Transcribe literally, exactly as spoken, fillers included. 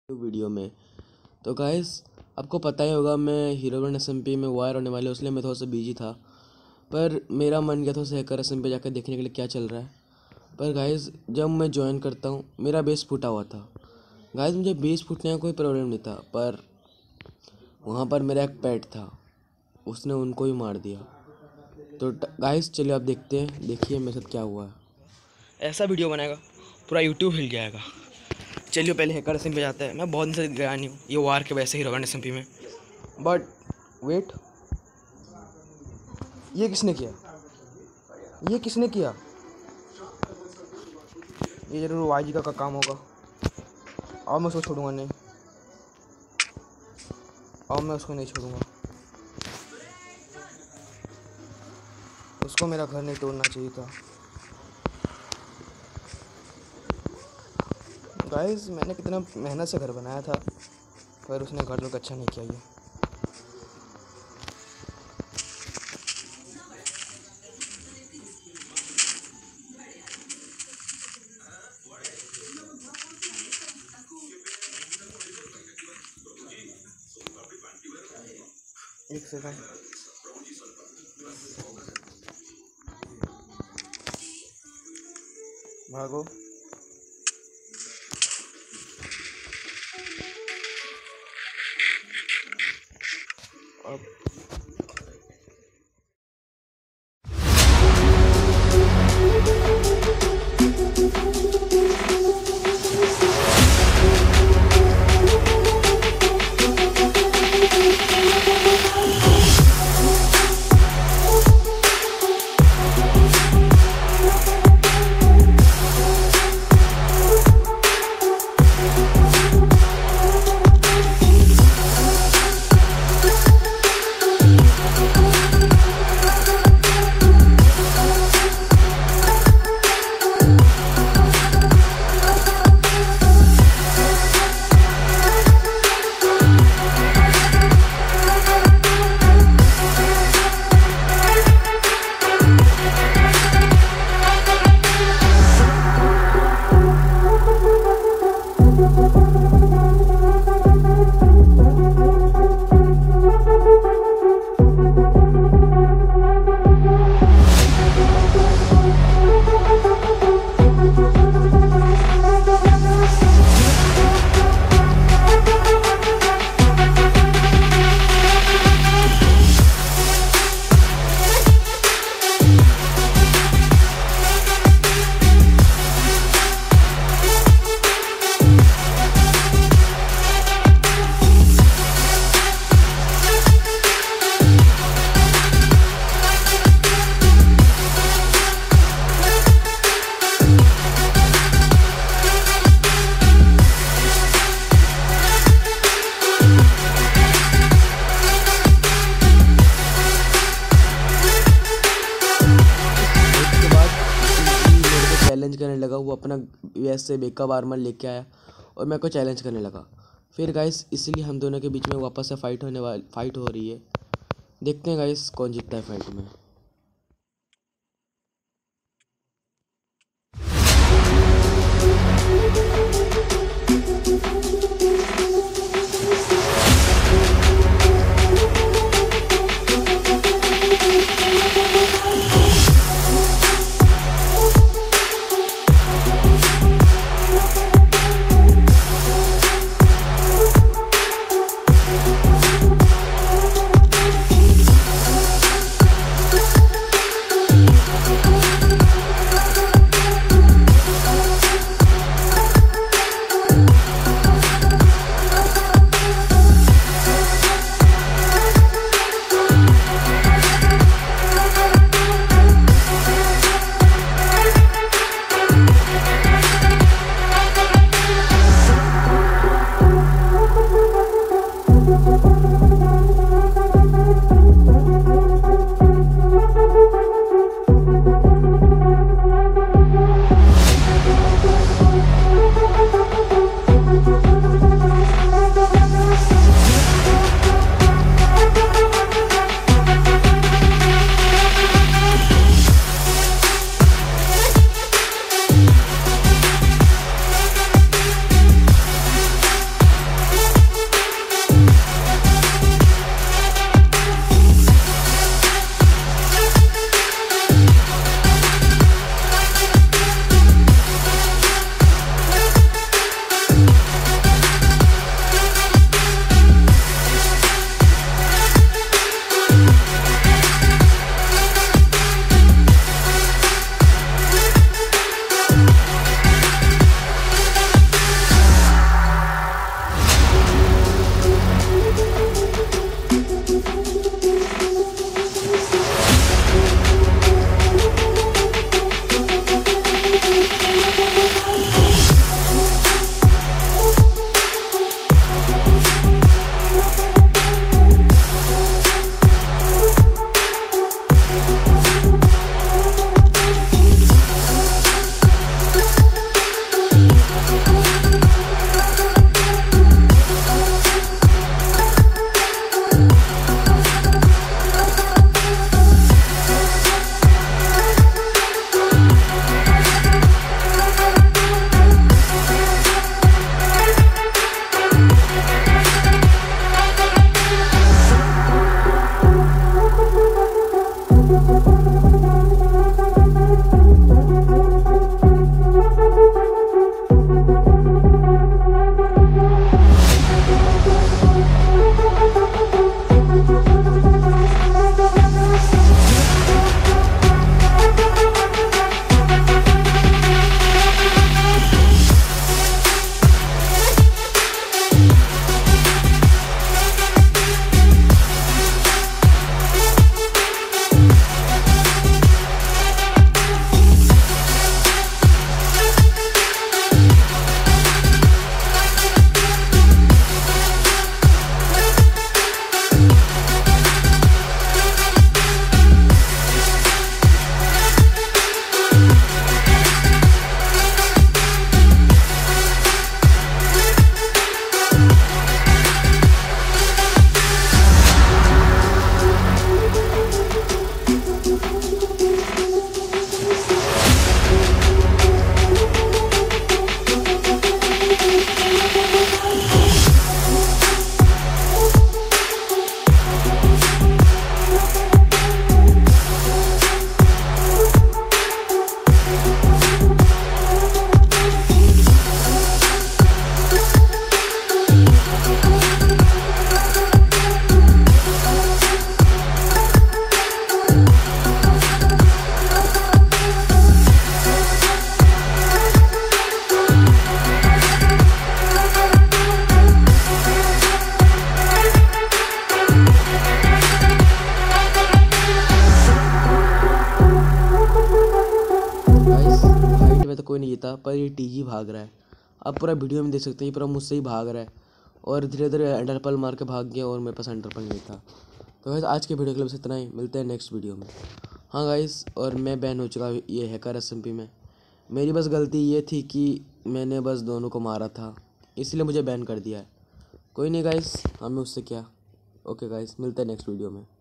Video में। तो guys आपको पता ही होगा मैं हीरोगन एसएमपी में वायर होने वाले, इसलिए मैं थोड़ा सा बिजी था। पर मेरा मन गया थोड़ा सा हैकर एसएमपी जाकर देखने के लिए क्या चल रहा है। पर गाइस जब मैं ज्वाइन करता हूँ मेरा बेस फूटा हुआ था। गाइस मुझे बेस फूटने का कोई प्रॉब्लम नहीं था, पर वहाँ पर मेरा एक पेट था, उसने उनको ही मार दिया। तो गाइस चलिए आप देखते हैं, देखिए मेरे साथ क्या हुआ है। ऐसा वीडियो बनाएगा पूरा यूट्यूब हिल जाएगा। चलिए पहले हैकर एसएमपी पे जाते हैं। मैं बहुत दिन से गया नहीं हूँ ये वार के वैसे ही हीरोगन एसएमपी में। बट वेट, ये किसने किया? ये किसने किया? ये जरूर वाई जी का, का काम होगा। और मैं उसको छोड़ूंगा नहीं, और मैं उसको नहीं छोड़ूंगा। उसको मेरा घर नहीं तोड़ना चाहिए था। गाइस मैंने कितना मेहनत से घर बनाया था, पर उसने घर लोग अच्छा नहीं किया। ये एक सेकंड, भागो। अब चैलेंज करने लगा। वो अपना वैसे बेकअप आर्मर लेके आया और मेरे को चैलेंज करने लगा। फिर गाइस इसीलिए हम दोनों के बीच में वापस से फाइट होने वाली फाइट हो रही है। देखते हैं गाइस कौन जीतता है फाइट में। कोई नहीं जीता, पर ये टीजी भाग रहा है। आप पूरा वीडियो में देख सकते हैं, ये पूरा मुझसे ही भाग रहा है और धीरे धीरे एंडरपल मार के भाग गया और मेरे पास एंडरपल नहीं था। तो गाइस आज के वीडियो के लिए बस इतना ही, मिलते हैं नेक्स्ट वीडियो में। हाँ गाइस, और मैं बैन हो चुका ये हैकर एसएमपी में। मेरी बस गलती ये थी कि मैंने बस दोनों को मारा था, इसलिए मुझे बैन कर दिया है। कोई नहीं गाइस, हमें उससे क्या। ओके गाइस, मिलते हैं नेक्स्ट वीडियो में।